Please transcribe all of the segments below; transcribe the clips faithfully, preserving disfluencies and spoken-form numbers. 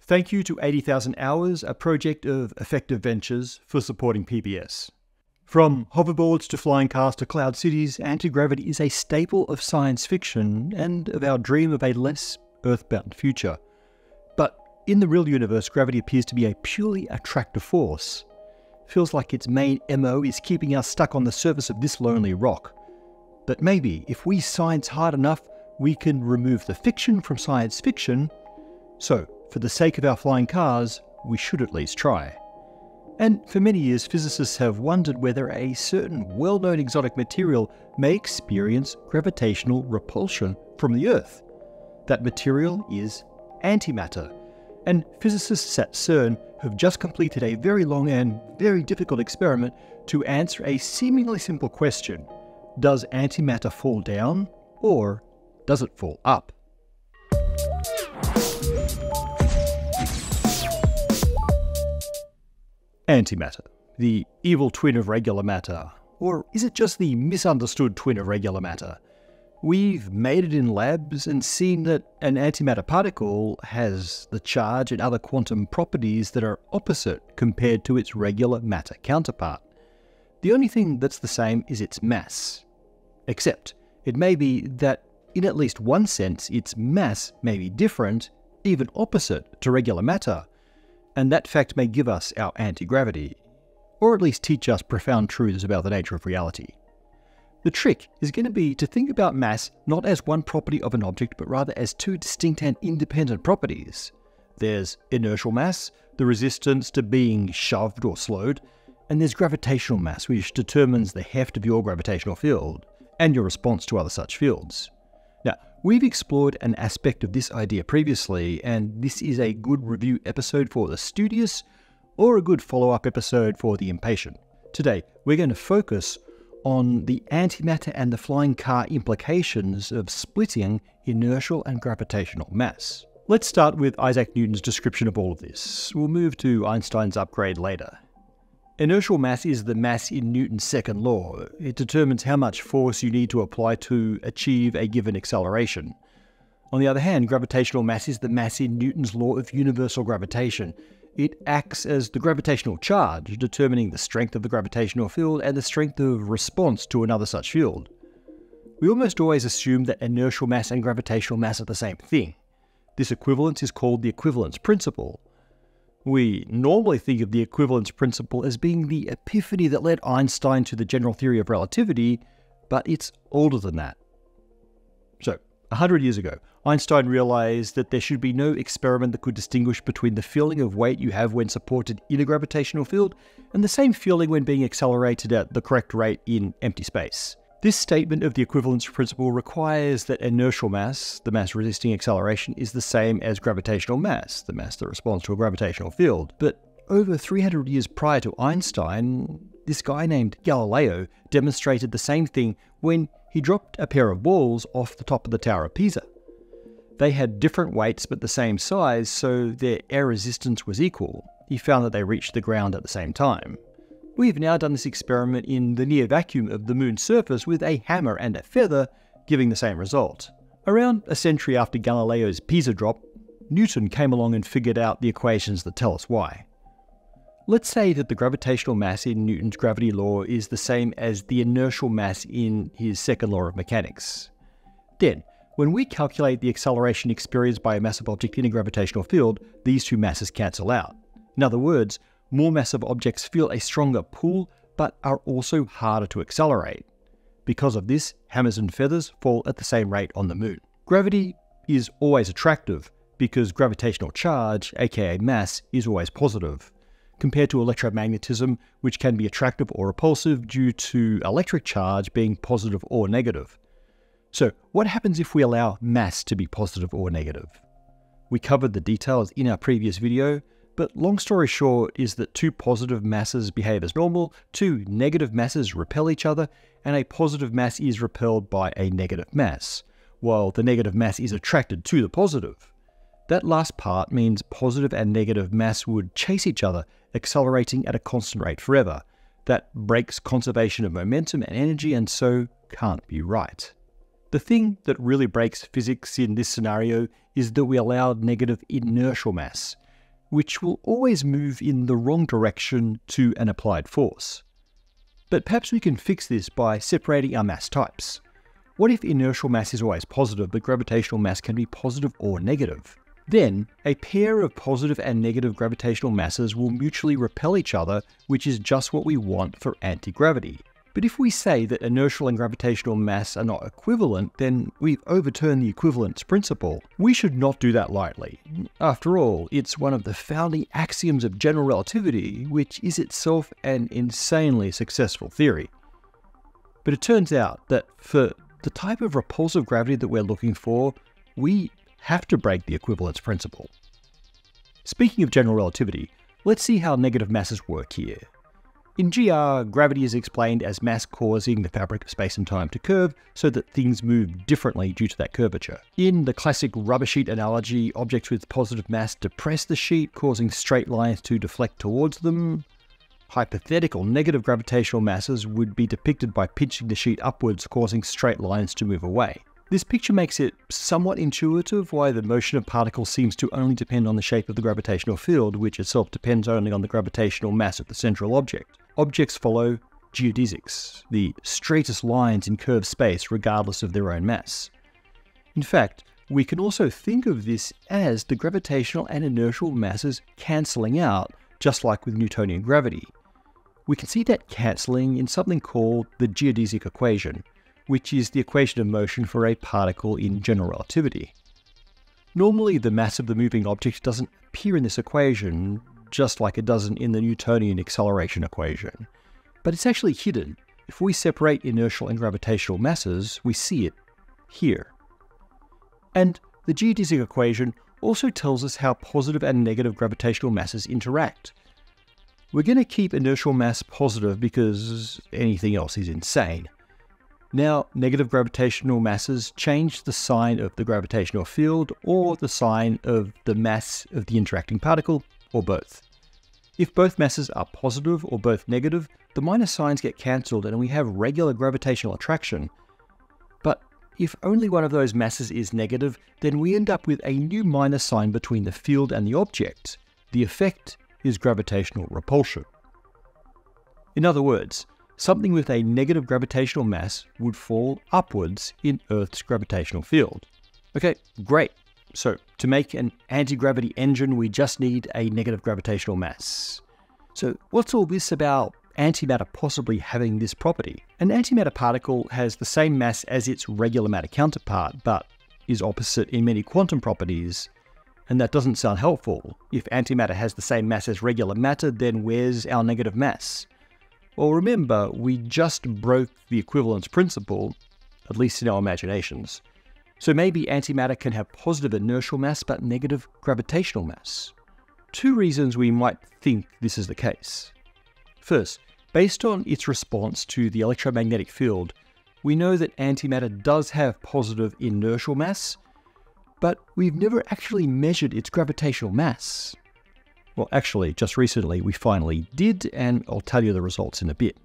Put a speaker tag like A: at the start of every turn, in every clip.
A: Thank you to eighty thousand hours, a project of Effective Ventures, for supporting P B S. From hoverboards to flying cars to cloud cities, anti-gravity is a staple of science fiction and of our dream of a less earthbound future. But in the real universe, gravity appears to be a purely attractive force. Feels like its main M O is keeping us stuck on the surface of this lonely rock. But maybe, if we science hard enough, we can remove the fiction from science fiction. So, for the sake of our flying cars, we should at least try. And for many years, physicists have wondered whether a certain well-known exotic material may experience gravitational repulsion from the Earth. That material is antimatter. And physicists at CERN have just completed a very long and very difficult experiment to answer a seemingly simple question. Does antimatter fall down, or does it fall up? Antimatter, the evil twin of regular matter. Or is it just the misunderstood twin of regular matter? We've made it in labs and seen that an antimatter particle has the charge and other quantum properties that are opposite compared to its regular matter counterpart. The only thing that's the same is its mass. Except, it may be that in at least one sense its mass may be different, even opposite to regular matter, and that fact may give us our anti-gravity, or at least teach us profound truths about the nature of reality. The trick is going to be to think about mass not as one property of an object, but rather as two distinct and independent properties. There's inertial mass, the resistance to being shoved or slowed, and there's gravitational mass, which determines the heft of your gravitational field, and your response to other such fields. Now, we've explored an aspect of this idea previously, and this is a good review episode for the studious, or a good follow-up episode for the impatient. Today, we're going to focus on the antimatter and the flying car implications of splitting inertial and gravitational mass. Let's start with Isaac Newton's description of all of this. We'll move to Einstein's upgrade later. Inertial mass is the mass in Newton's second law. It determines how much force you need to apply to achieve a given acceleration. On the other hand, gravitational mass is the mass in Newton's law of universal gravitation. It acts as the gravitational charge, determining the strength of the gravitational field and the strength of response to another such field. We almost always assume that inertial mass and gravitational mass are the same thing. This equivalence is called the equivalence principle. We normally think of the equivalence principle as being the epiphany that led Einstein to the general theory of relativity, but it's older than that. So, a hundred years ago, Einstein realized that there should be no experiment that could distinguish between the feeling of weight you have when supported in a gravitational field and the same feeling when being accelerated at the correct rate in empty space. This statement of the equivalence principle requires that inertial mass, the mass resisting acceleration, is the same as gravitational mass, the mass that responds to a gravitational field. But over three hundred years prior to Einstein, this guy named Galileo demonstrated the same thing when he dropped a pair of balls off the top of the Tower of Pisa. They had different weights but the same size, so their air resistance was equal. He found that they reached the ground at the same time. We've now done this experiment in the near vacuum of the moon's surface with a hammer and a feather, giving the same result. Around a century after Galileo's Pisa drop, Newton came along and figured out the equations that tell us why. Let's say that the gravitational mass in Newton's gravity law is the same as the inertial mass in his second law of mechanics. Then, when we calculate the acceleration experienced by a massive object in a gravitational field, these two masses cancel out. In other words, more massive objects feel a stronger pull, but are also harder to accelerate. Because of this, hammers and feathers fall at the same rate on the moon. Gravity is always attractive, because gravitational charge, aka mass, is always positive, compared to electromagnetism, which can be attractive or repulsive due to electric charge being positive or negative. So, what happens if we allow mass to be positive or negative? We covered the details in our previous video, but long story short is that two positive masses behave as normal, two negative masses repel each other, and a positive mass is repelled by a negative mass, while the negative mass is attracted to the positive. That last part means positive and negative mass would chase each other, accelerating at a constant rate forever. That breaks conservation of momentum and energy, and so can't be right. The thing that really breaks physics in this scenario is that we allowed negative inertial mass. which will always move in the wrong direction to an applied force. But perhaps we can fix this by separating our mass types. What if inertial mass is always positive, but gravitational mass can be positive or negative? Then, a pair of positive and negative gravitational masses will mutually repel each other, which is just what we want for anti-gravity. But if we say that inertial and gravitational mass are not equivalent, then we've overturned the equivalence principle. We should not do that lightly. After all, it's one of the founding axioms of general relativity, which is itself an insanely successful theory. But it turns out that for the type of repulsive gravity that we're looking for, we have to break the equivalence principle. Speaking of general relativity, let's see how negative masses work here. In G R, gravity is explained as mass causing the fabric of space and time to curve so that things move differently due to that curvature. In the classic rubber sheet analogy, objects with positive mass depress the sheet, causing straight lines to deflect towards them. Hypothetical negative gravitational masses would be depicted by pinching the sheet upwards, causing straight lines to move away. This picture makes it somewhat intuitive why the motion of particles seems to only depend on the shape of the gravitational field, which itself depends only on the gravitational mass of the central object. Objects follow geodesics, the straightest lines in curved space regardless of their own mass. In fact, we can also think of this as the gravitational and inertial masses cancelling out, just like with Newtonian gravity. We can see that cancelling in something called the geodesic equation, which is the equation of motion for a particle in general relativity. Normally, the mass of the moving object doesn't appear in this equation, just like it doesn't in the Newtonian acceleration equation. But it's actually hidden. If we separate inertial and gravitational masses, we see it here. And the geodesic equation also tells us how positive and negative gravitational masses interact. We're going to keep inertial mass positive because anything else is insane. Now, negative gravitational masses change the sign of the gravitational field or the sign of the mass of the interacting particle, or both. If both masses are positive or both negative, the minus signs get cancelled and we have regular gravitational attraction. But if only one of those masses is negative, then we end up with a new minus sign between the field and the object. The effect is gravitational repulsion. In other words, something with a negative gravitational mass would fall upwards in Earth's gravitational field. Okay, great. So, to make an anti-gravity engine, we just need a negative gravitational mass. So, what's all this about antimatter possibly having this property? An antimatter particle has the same mass as its regular matter counterpart, but is opposite in many quantum properties. And that doesn't sound helpful. If antimatter has the same mass as regular matter, then where's our negative mass? Well, remember, we just broke the equivalence principle, at least in our imaginations. So maybe antimatter can have positive inertial mass but negative gravitational mass. Two reasons we might think this is the case. First, based on its response to the electromagnetic field, we know that antimatter does have positive inertial mass, but we've never actually measured its gravitational mass. Well, actually, just recently we finally did, and I'll tell you the results in a bit.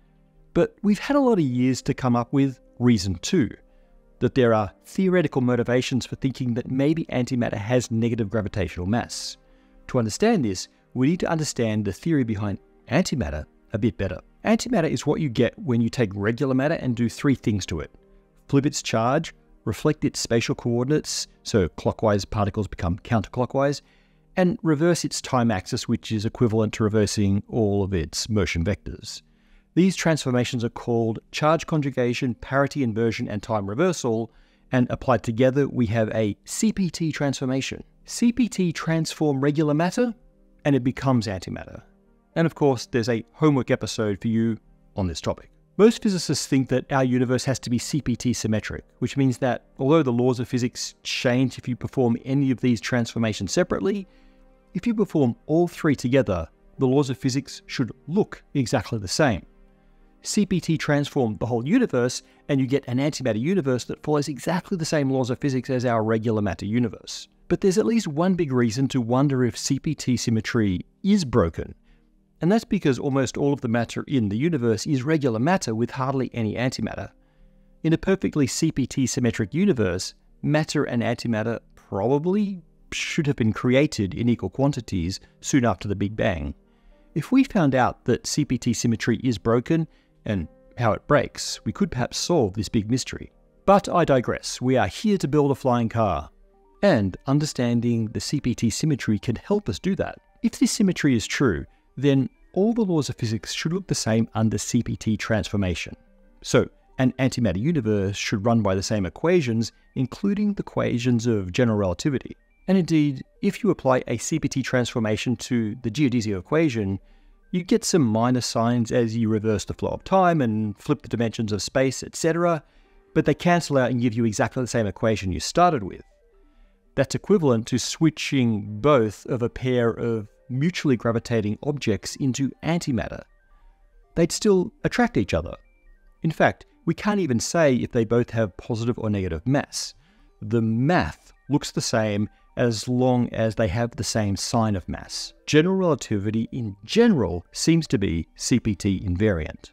A: But we've had a lot of years to come up with reason two, that there are theoretical motivations for thinking that maybe antimatter has negative gravitational mass. To understand this, we need to understand the theory behind antimatter a bit better. Antimatter is what you get when you take regular matter and do three things to it. Flip its charge, reflect its spatial coordinates, so clockwise particles become counterclockwise, and reverse its time axis, which is equivalent to reversing all of its motion vectors. These transformations are called charge conjugation, parity inversion, and time reversal, and applied together we have a C P T transformation. C P T transform regular matter, and it becomes antimatter. And of course, there's a homework episode for you on this topic. Most physicists think that our universe has to be C P T symmetric, which means that although the laws of physics change if you perform any of these transformations separately, if you perform all three together, the laws of physics should look exactly the same. C P T transform the whole universe, and you get an antimatter universe that follows exactly the same laws of physics as our regular matter universe. But there's at least one big reason to wonder if C P T symmetry is broken, and that's because almost all of the matter in the universe is regular matter with hardly any antimatter. In a perfectly C P T symmetric universe, matter and antimatter probably should have been created in equal quantities soon after the Big Bang. If we found out that C P T symmetry is broken, and how it breaks, we could perhaps solve this big mystery. But I digress. We are here to build a flying car. And understanding the C P T symmetry can help us do that. If this symmetry is true, then all the laws of physics should look the same under C P T transformation. So, an antimatter universe should run by the same equations, including the equations of general relativity. And indeed, if you apply a C P T transformation to the geodesic equation, you get some minus signs as you reverse the flow of time and flip the dimensions of space, et cetera, but they cancel out and give you exactly the same equation you started with. That's equivalent to switching both of a pair of mutually gravitating objects into antimatter. They'd still attract each other. In fact, we can't even say if they both have positive or negative mass. The math looks the same as long as they have the same sign of mass. General relativity in general seems to be C P T invariant.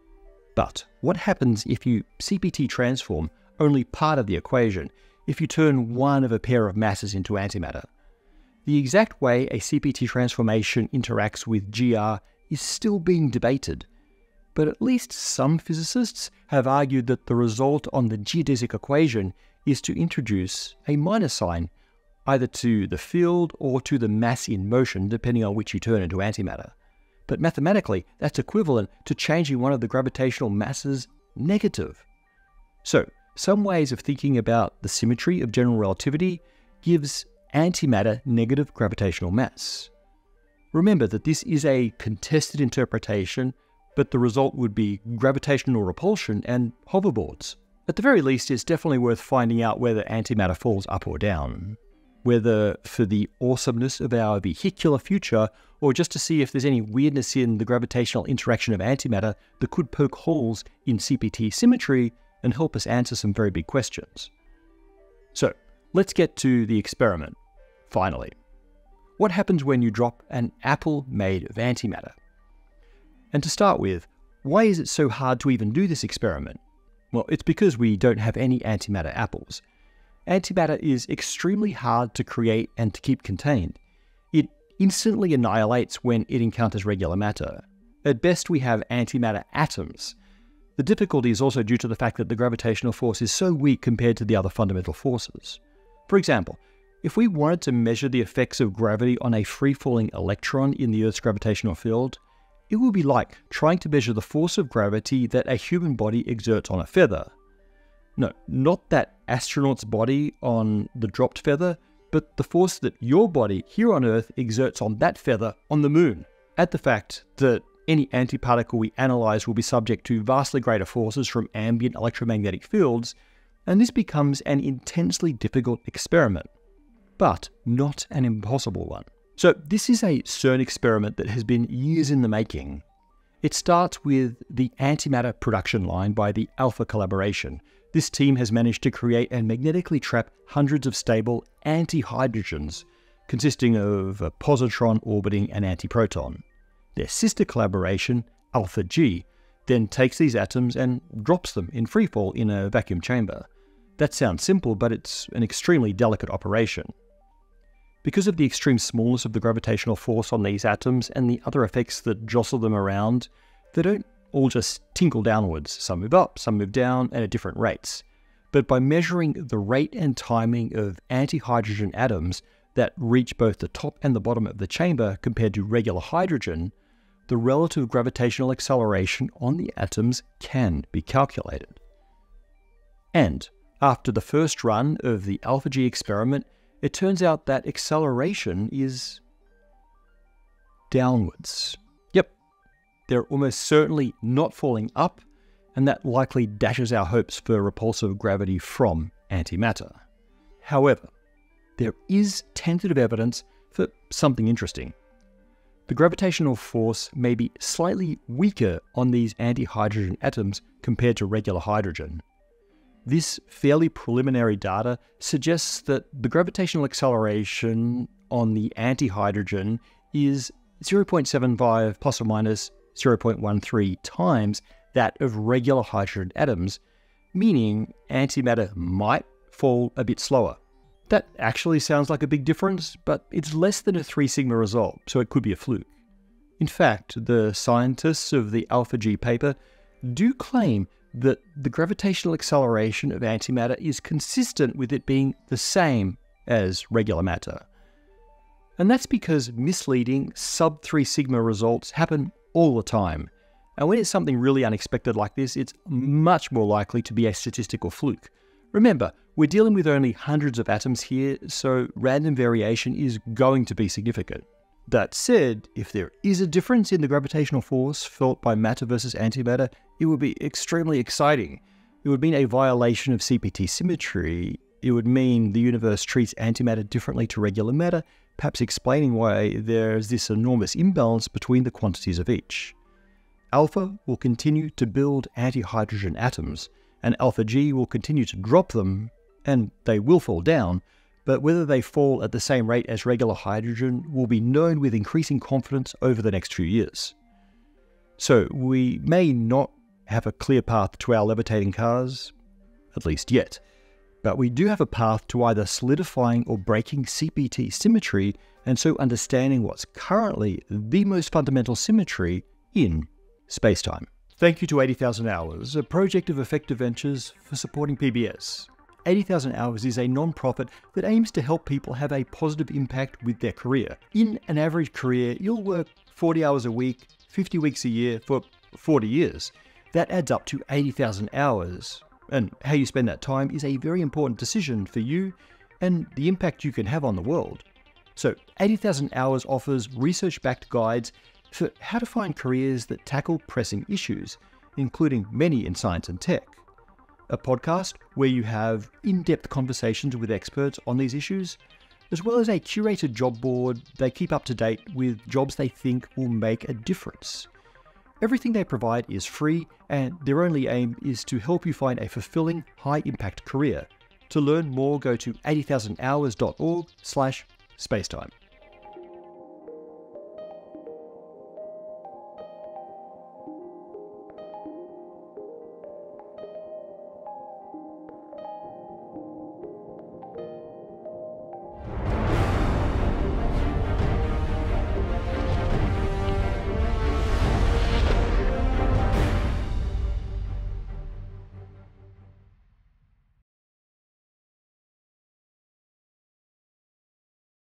A: But what happens if you C P T transform only part of the equation, if you turn one of a pair of masses into antimatter? The exact way a C P T transformation interacts with G R is still being debated, but at least some physicists have argued that the result on the geodesic equation is to introduce a minus sign, either to the field or to the mass in motion, depending on which you turn into antimatter. But mathematically, that's equivalent to changing one of the gravitational masses negative. So, some ways of thinking about the symmetry of general relativity gives antimatter negative gravitational mass. Remember that this is a contested interpretation, but the result would be gravitational repulsion and hoverboards. At the very least, it's definitely worth finding out whether antimatter falls up or down. Whether for the awesomeness of our vehicular future, or just to see if there's any weirdness in the gravitational interaction of antimatter that could poke holes in C P T symmetry and help us answer some very big questions. So, let's get to the experiment, finally. What happens when you drop an apple made of antimatter? And to start with, why is it so hard to even do this experiment? Well, it's because we don't have any antimatter apples. Antimatter is extremely hard to create and to keep contained. It instantly annihilates when it encounters regular matter. At best, we have antimatter atoms. The difficulty is also due to the fact that the gravitational force is so weak compared to the other fundamental forces. For example, if we wanted to measure the effects of gravity on a free-falling electron in the Earth's gravitational field, it would be like trying to measure the force of gravity that a human body exerts on a feather. No, not that astronaut's body on the dropped feather, but the force that your body here on Earth exerts on that feather on the moon. Add the fact that any antiparticle we analyze will be subject to vastly greater forces from ambient electromagnetic fields, and this becomes an intensely difficult experiment, but not an impossible one. So this is a CERN experiment that has been years in the making. It starts with the antimatter production line by the Alpha collaboration. This team has managed to create and magnetically trap hundreds of stable anti-hydrogens, consisting of a positron orbiting an antiproton. Their sister collaboration, Alpha G, then takes these atoms and drops them in freefall in a vacuum chamber. That sounds simple, but it's an extremely delicate operation. Because of the extreme smallness of the gravitational force on these atoms and the other effects that jostle them around, they don't all just tinkle downwards. Some move up, some move down, and at different rates. But by measuring the rate and timing of anti-hydrogen atoms that reach both the top and the bottom of the chamber compared to regular hydrogen, the relative gravitational acceleration on the atoms can be calculated. And after the first run of the Alpha G experiment, it turns out that acceleration is downwards. Yep, they're almost certainly not falling up, and that likely dashes our hopes for repulsive gravity from antimatter. However, there is tentative evidence for something interesting. The gravitational force may be slightly weaker on these anti-hydrogen atoms compared to regular hydrogen. This fairly preliminary data suggests that the gravitational acceleration on the anti-hydrogen is zero point seven five plus or minus zero point one three times that of regular hydrogen atoms, meaning antimatter might fall a bit slower. That actually sounds like a big difference, but it's less than a three sigma result, so it could be a fluke. In fact, the scientists of the Alpha G paper do claim that the gravitational acceleration of antimatter is consistent with it being the same as regular matter. And that's because misleading sub three sigma results happen all the time. And when it's something really unexpected like this, it's much more likely to be a statistical fluke. Remember, we're dealing with only hundreds of atoms here, so random variation is going to be significant. That said, if there is a difference in the gravitational force felt by matter versus antimatter, it would be extremely exciting. It would mean a violation of C P T symmetry. It would mean the universe treats antimatter differently to regular matter, perhaps explaining why there's this enormous imbalance between the quantities of each. Alpha will continue to build anti-hydrogen atoms, and alpha G will continue to drop them, and they will fall down, but whether they fall at the same rate as regular hydrogen will be known with increasing confidence over the next few years. So we may not have a clear path to our levitating cars, at least yet, but we do have a path to either solidifying or breaking C P T symmetry, and so understanding what's currently the most fundamental symmetry in spacetime. Thank you to eighty thousand hours, a project of Effective Ventures, for supporting P B S. eighty thousand hours is a non-profit that aims to help people have a positive impact with their career. In an average career, you'll work forty hours a week, fifty weeks a year for forty years. That adds up to eighty thousand hours. And how you spend that time is a very important decision for you and the impact you can have on the world. So eighty thousand hours offers research-backed guides for how to find careers that tackle pressing issues, including many in science and tech. A podcast where you have in-depth conversations with experts on these issues, as well as a curated job board they keep up to date with jobs they think will make a difference. Everything they provide is free, and their only aim is to help you find a fulfilling, high-impact career. To learn more, go to eighty thousand hours dot org slash spacetime.